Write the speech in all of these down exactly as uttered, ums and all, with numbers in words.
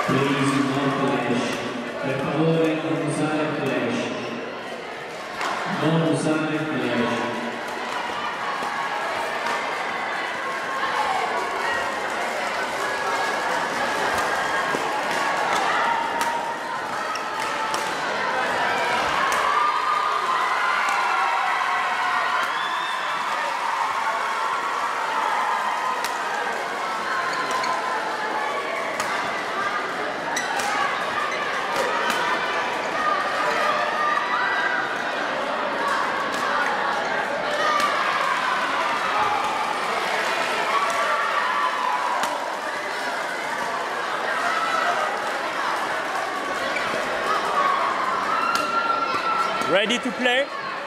Please, no flash. Per favore, non usare flash. Non usare flash. Ready to play?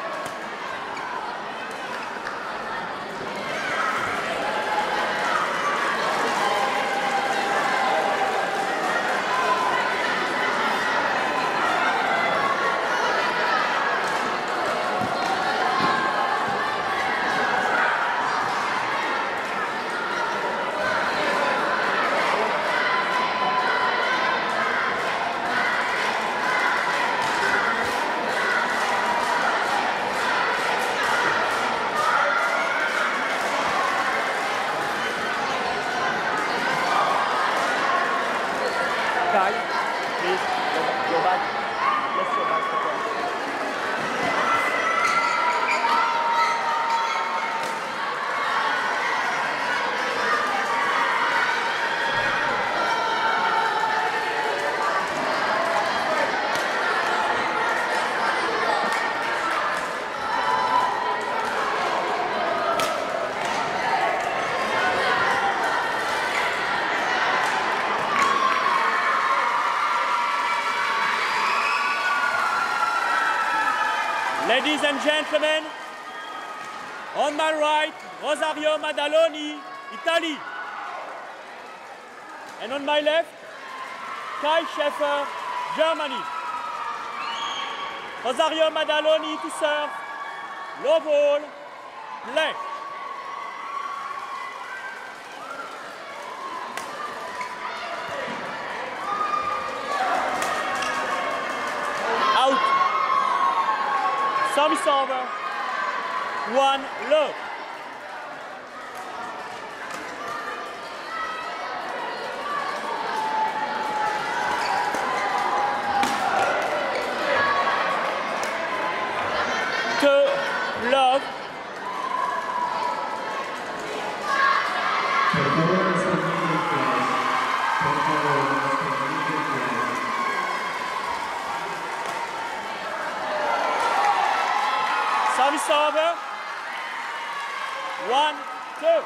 Kai, please, go, go back. Let's go back. Ladies and gentlemen, on my right, Rosario Maddaloni, Italy. And on my left, Kai Schäfer, Germany. Rosario Maddaloni to serve, low ball, play. Out. Service over. One low. Two love. Service over. One, two.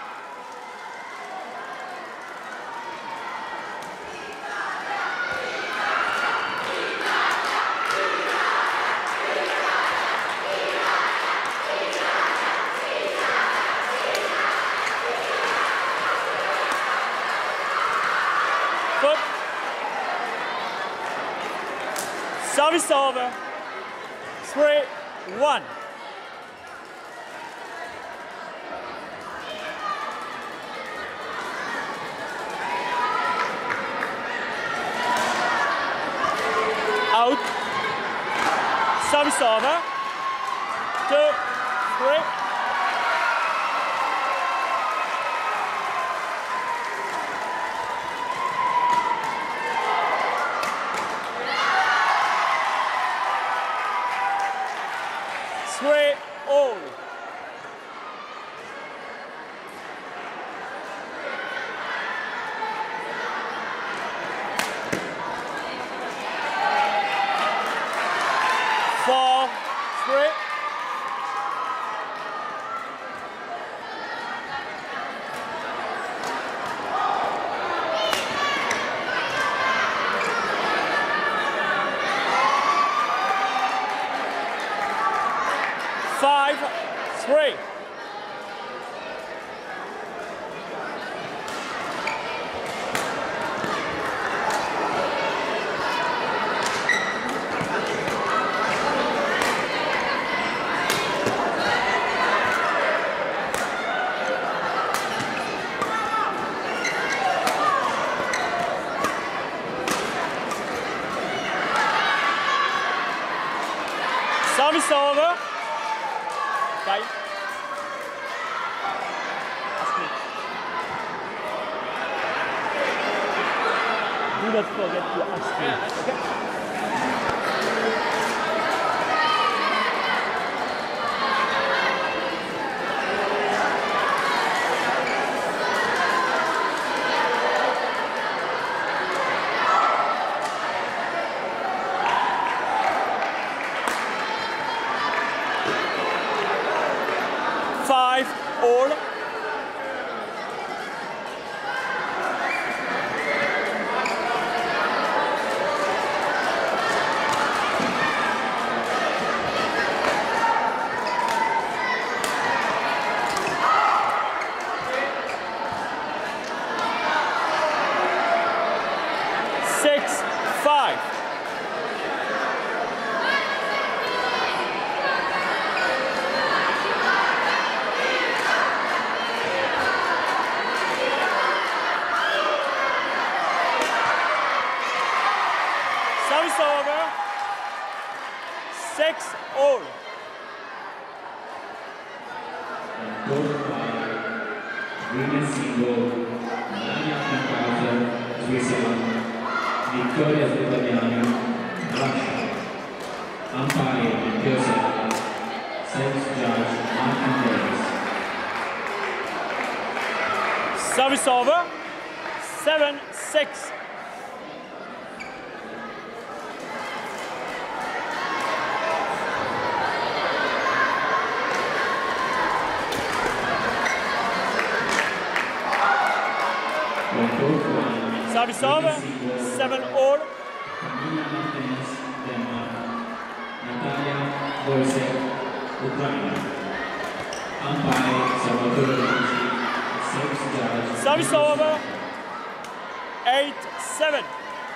Foot. Service over. Three, one. Out. Service over. Two, three. Three all. Four, three. Five, three. Service over. Time. Do not forget to ask me. Okay? Five all. Six, five. Service over. Six all. Gold by women's single Melania Pinkausen, Switzerland, Victoria Svetoniani, Russia. Umpire Joseph, sales judge Martin Davis. Service over. Seven, six. Service over. Seven all. Camilla Martinez, Denmark. Natalia Wojcik, Ukraine. Umpire Salvatore Ricci, sales judge. Service over. Eight, seven.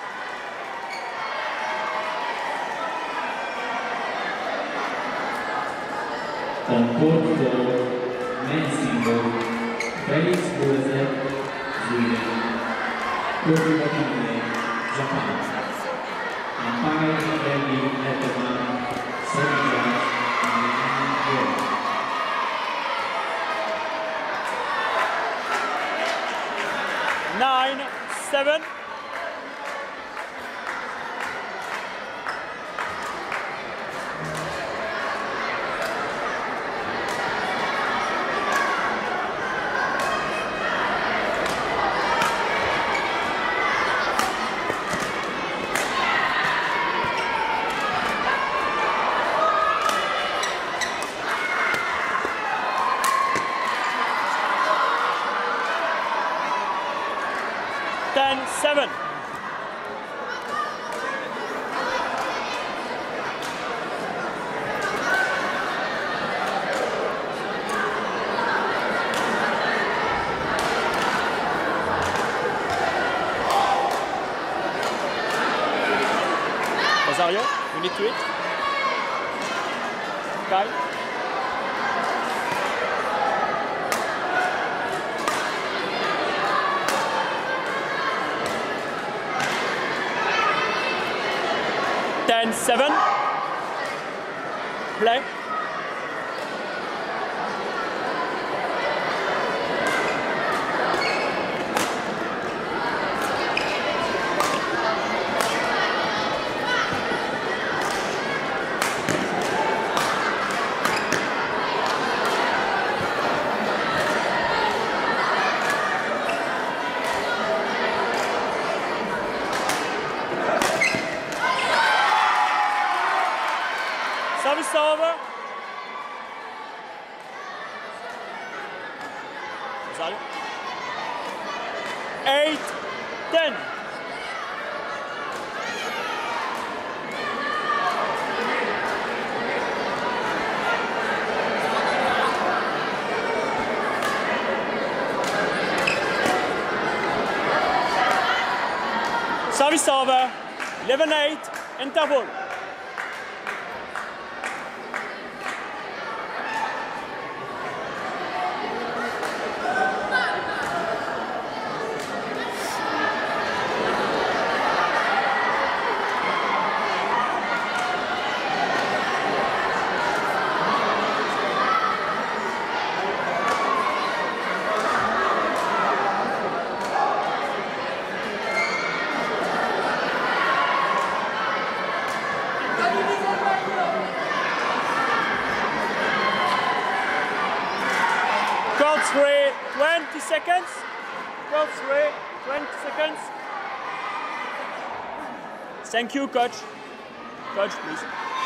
On court four, men's single, Felix Bozek, Sweden. Kofi Watanabe, Japan. Umpire Randy Letterman, sales judge Europe. Nine, seven. Ten, seven. Rosario, you need to eat. Kai. Ten, seven. Play. Service over. Rosario. Eight, ten. Service over. Eleven, eight. Interval. seconds. Go three, twenty seconds. Thank you, coach. Coach, please.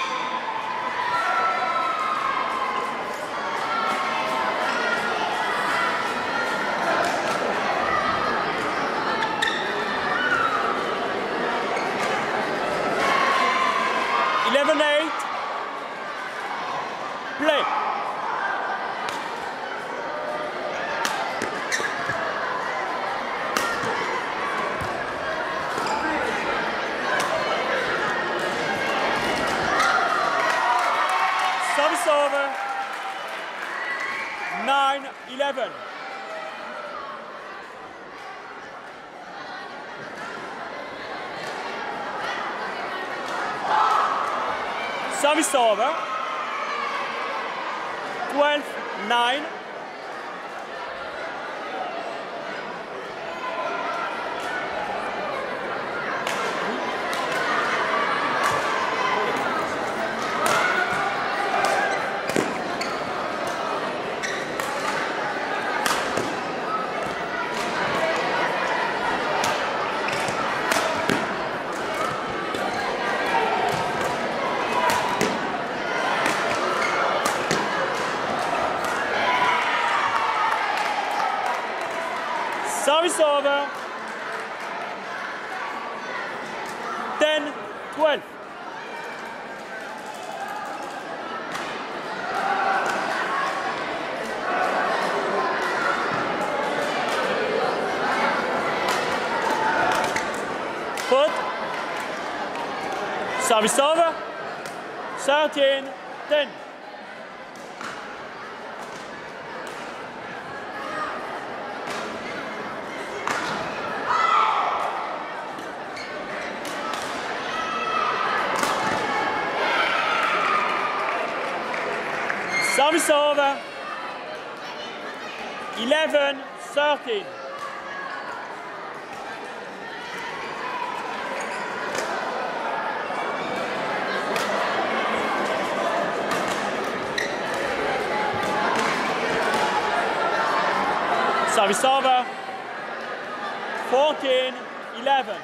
eleven eight. Play. Service over. nine eleven. Service over. twelve nine. Service over. ten twelve. Put. Service over. thirteen ten. Service over. eleven thirteen. Service over. fourteen eleven.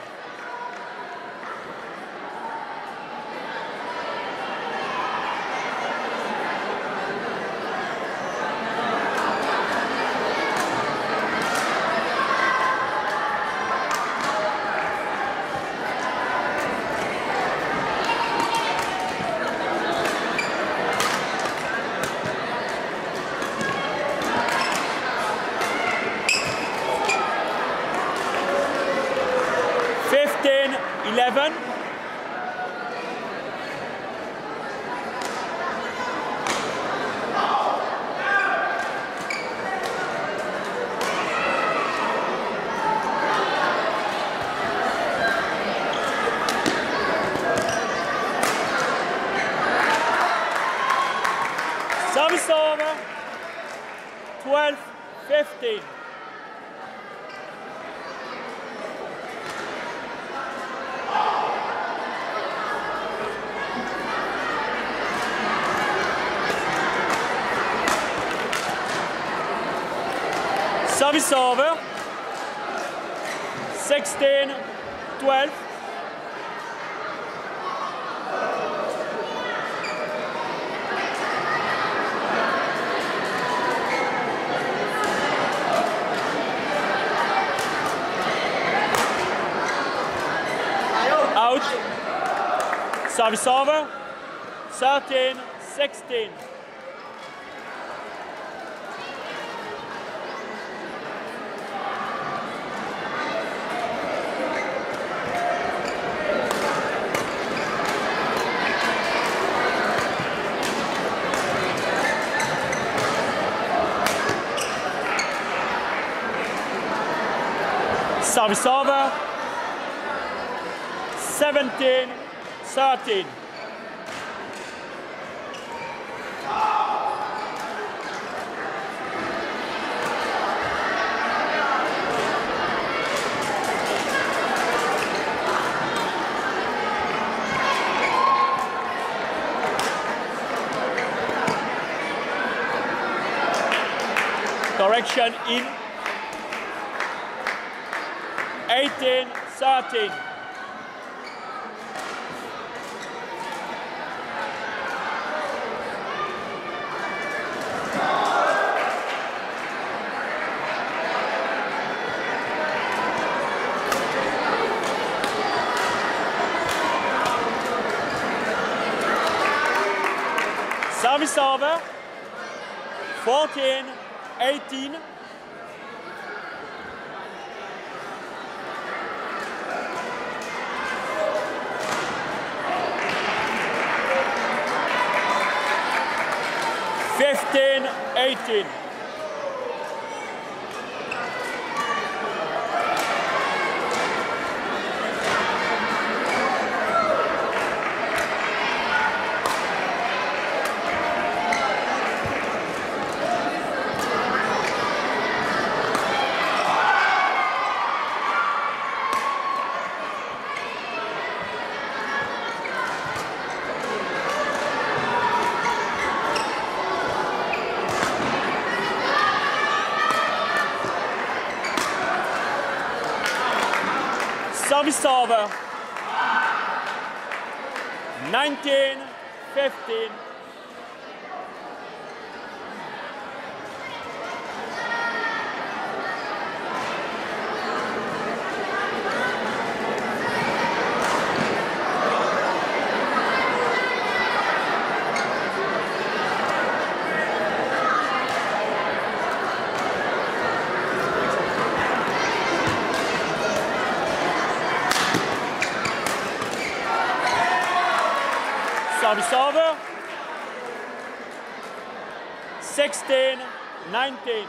fifteen eleven. Service over. twelve fifteen. Service over. sixteen twelve. Out. Service over. thirteen sixteen. Service over. seventeen thirteen. Correction in. eighteen thirteen. Service over, fourteen eighteen. fifteen eighteen. Service over, nineteen fifteen. Service over, sixteen nineteen.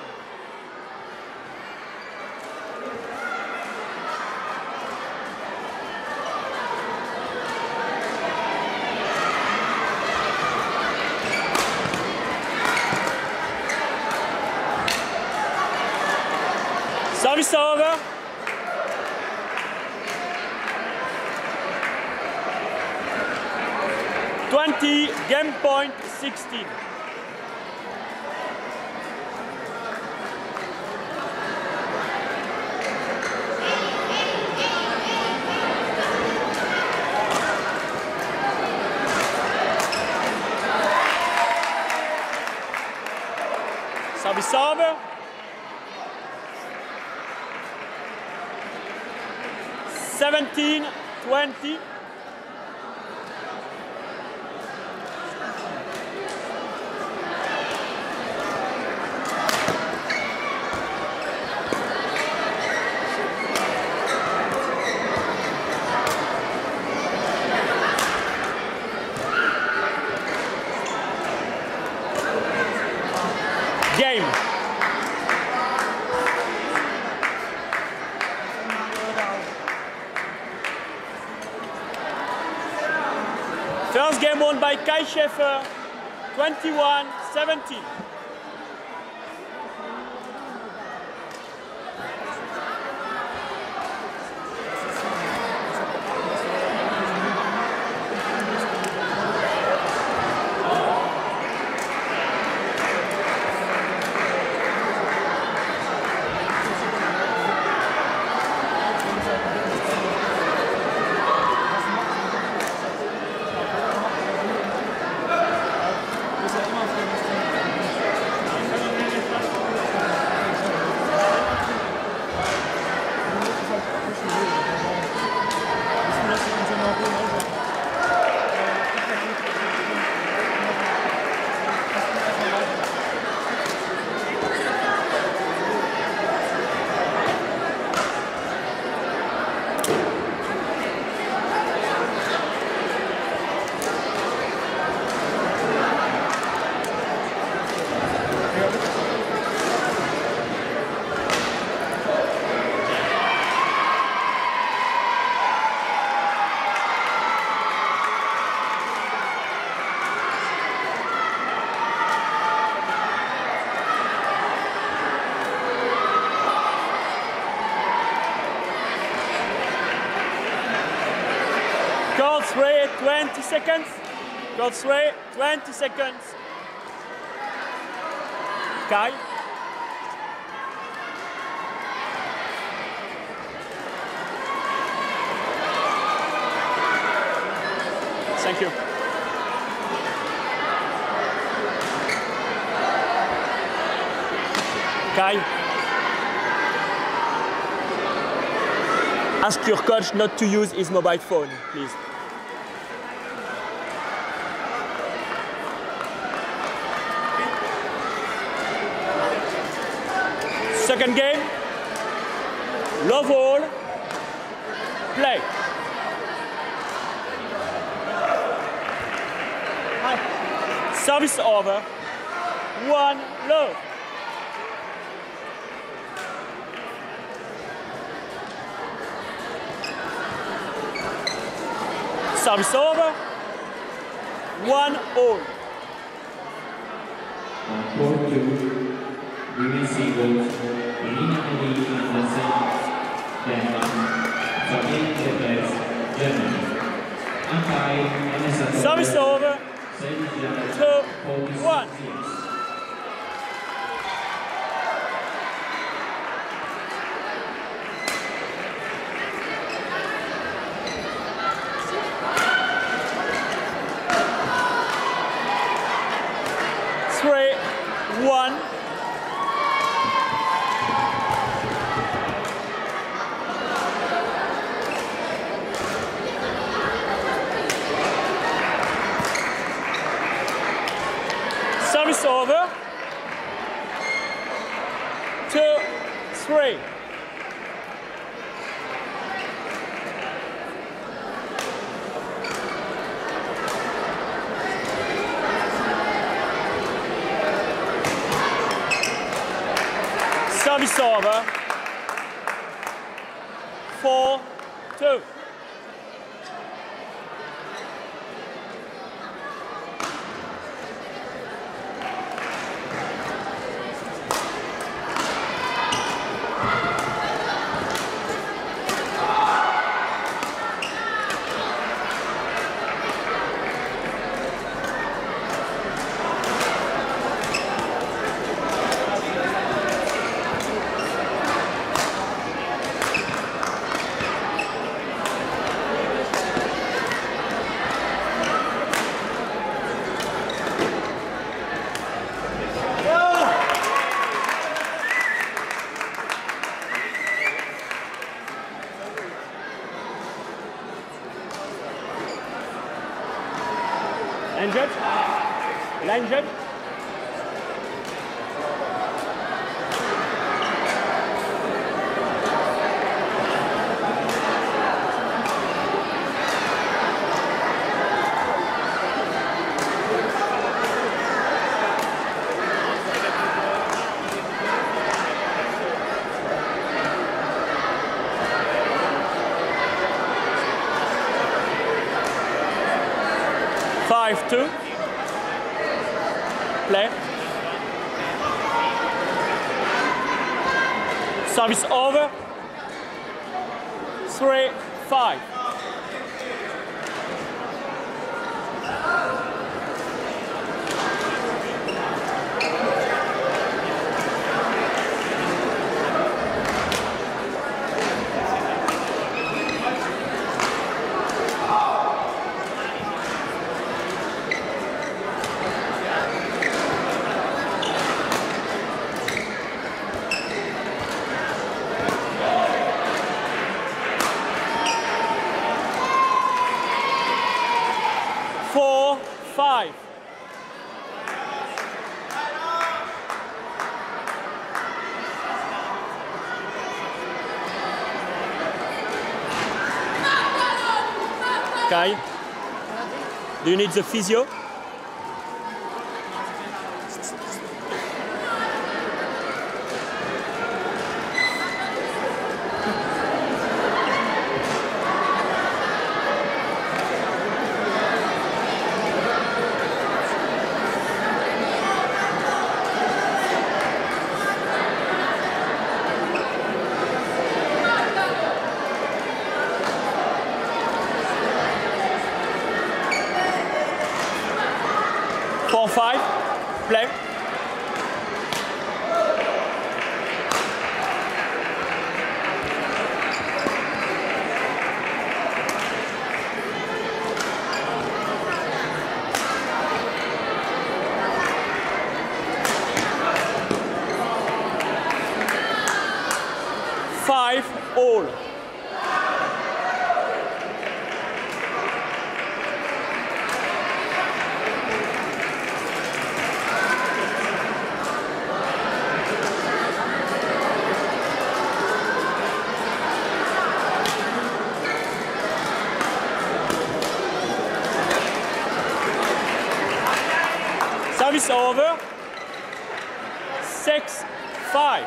Service over. twenty, game point sixteen. Service over. seventeen twenty. Game. First game won by Kai Schaefer, twenty-one seventeen. Court three, twenty seconds. Court three, twenty seconds. Kai. Thank you. Kai, ask your coach not to use his mobile phone, please. Second game, love all, play. Service over, one, love. Service over, one, all. On court two, women singles, Irina Lee Andersen, Denmark, Fabienne Tepes, Germany. Umpire, Vanessa Service over, two, one. Three, one. Service over. Two, three. Service over. Four, two. Line judge? Line judge? Five, two. Play. Service over. Three, five. Four, five. Kai, do you need the physio? Four, five, play. Service over. Six, five.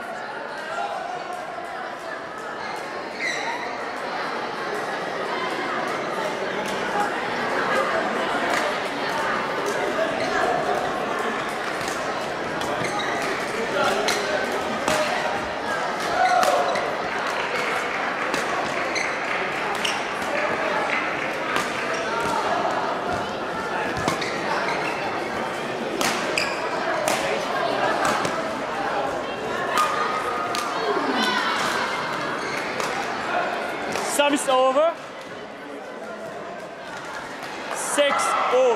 Service over. Six all.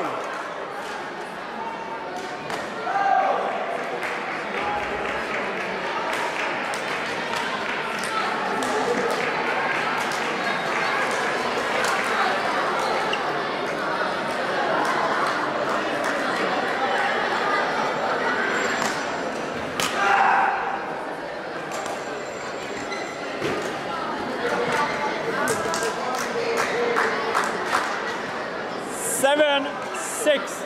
Seven, six.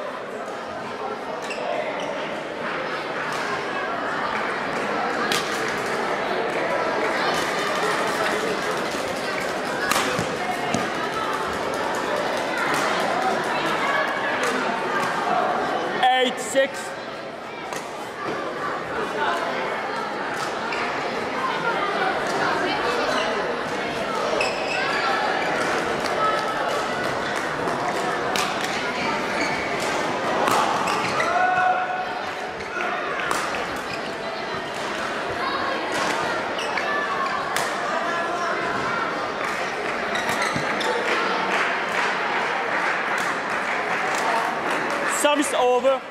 Eight, six. Service over.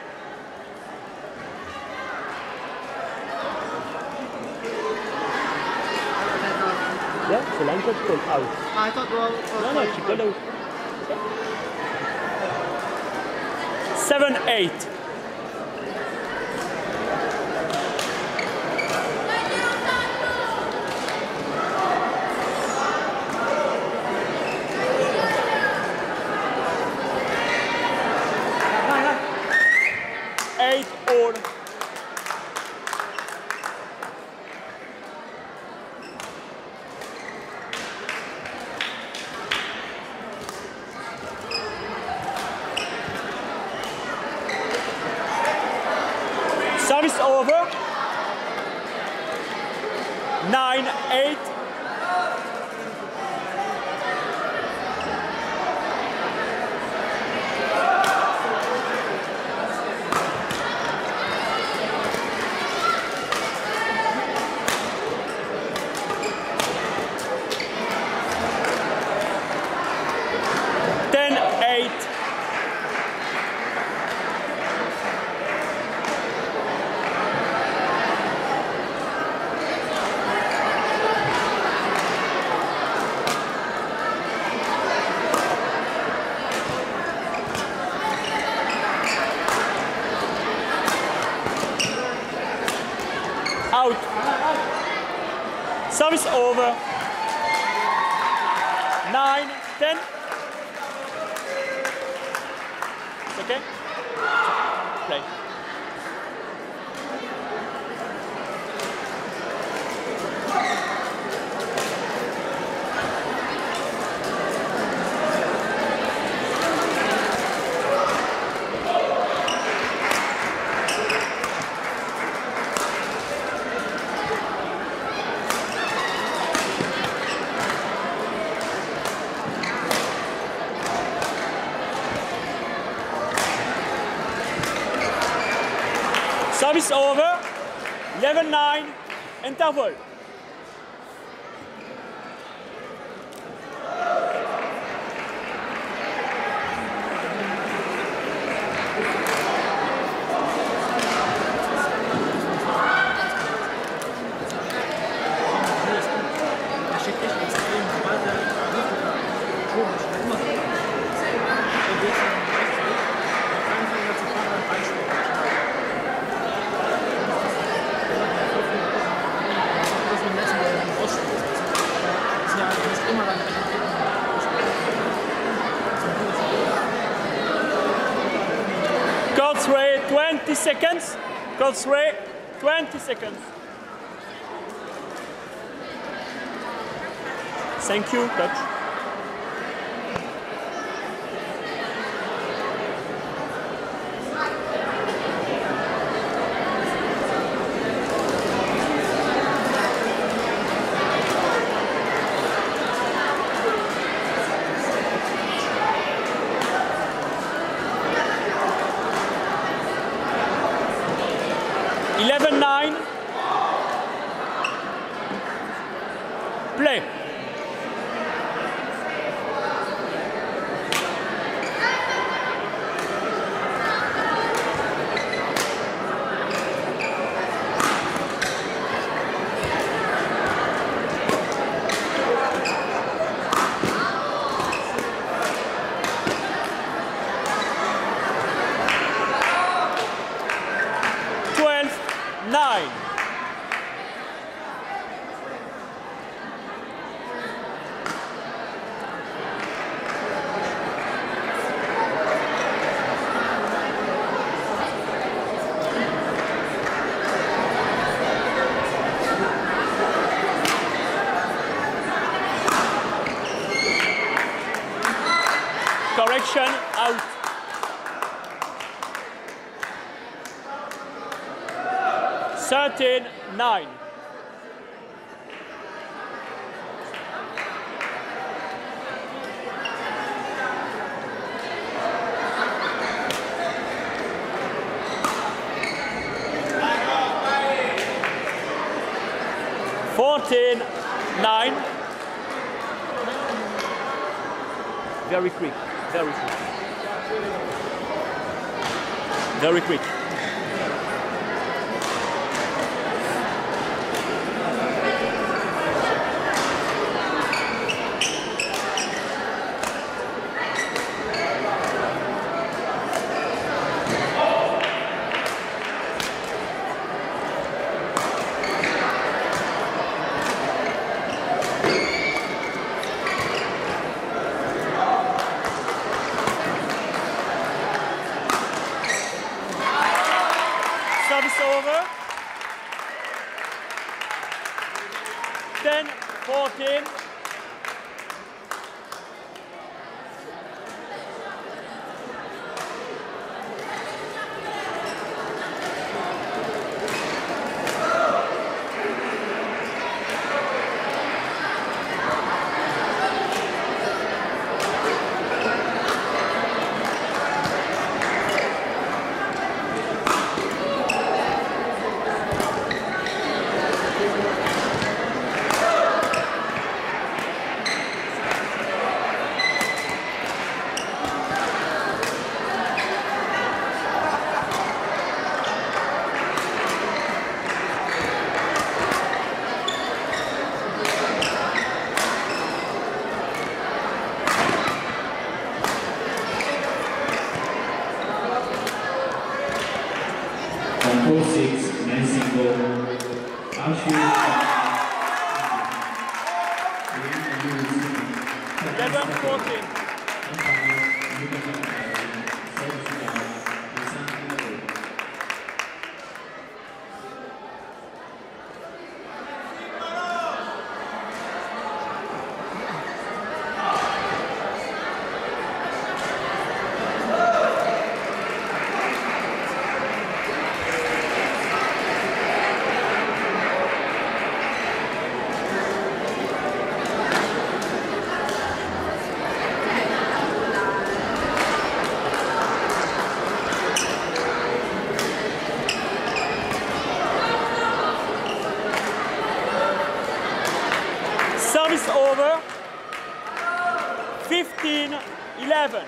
Yeah, Sri Lanka's pulled out. I thought well, well No, no, she pulled out. Seven, eight. Eight all. Service over. Nine, eight. Ten, eight. Out. Service over. Nine, ten. It's okay? Play. Service over. Eleven, nine. Interval. Court three, twenty. twenty seconds. Call three, twenty seconds. Thank you, coach. eleven nine. Play. twelve nine. Correction, out. thirteen nine. fourteen nine. Very quick, very quick. Very quick. Service over. ten fourteen. four six, men single, eleven fourteen. Service over. fifteen eleven.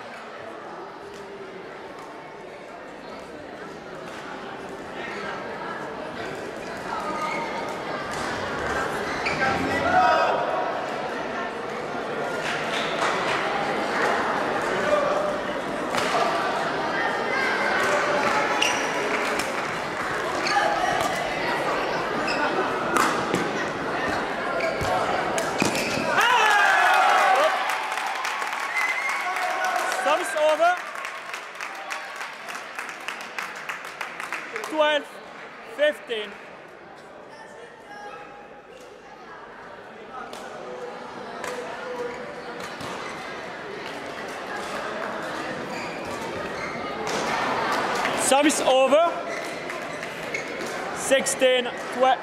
fifteen. Service over. sixteen, twelve.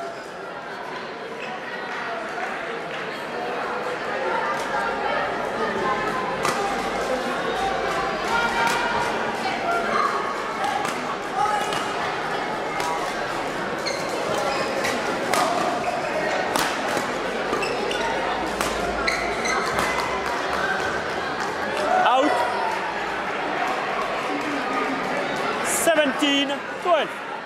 seventeen, twelve.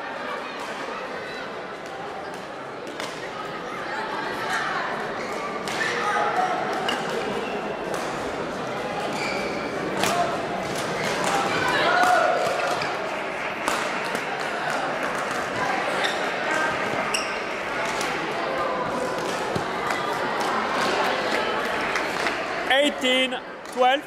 eighteen, twelve.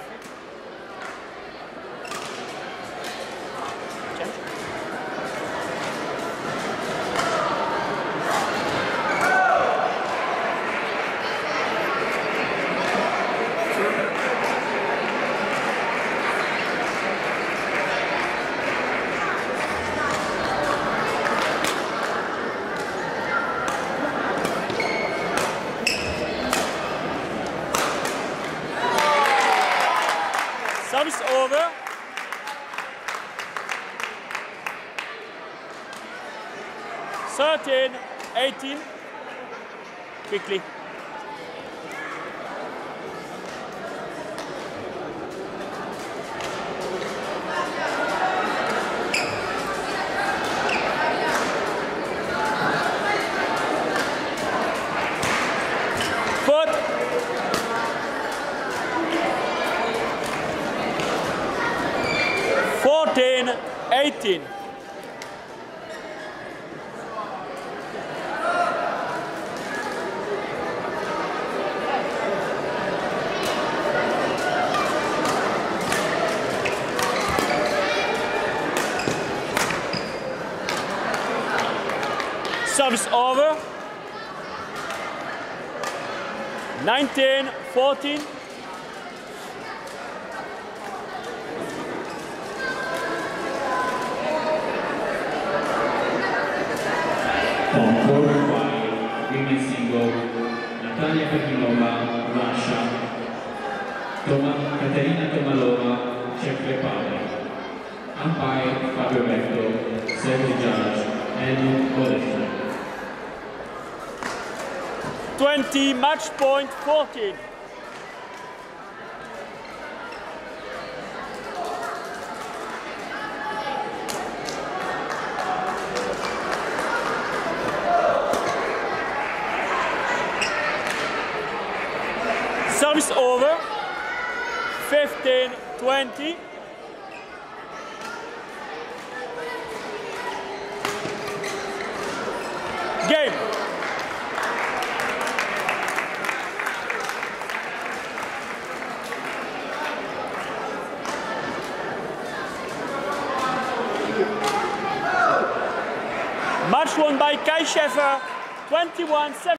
Service over. thirteen, eighteen. Quickly. Foot. fourteen, eighteen. Service over. nineteen, fourteen. On court five, women's single, Natalia Pekilova, Russia, Toma, Caterina Tomalova, Czech Republic. Umpire Fabio Becco, service judge Enu Olefsen. twenty, match point, fourteen. Service over. fifteen, twenty. Game. Match won by Kai Schäfer, twenty-one seventeen.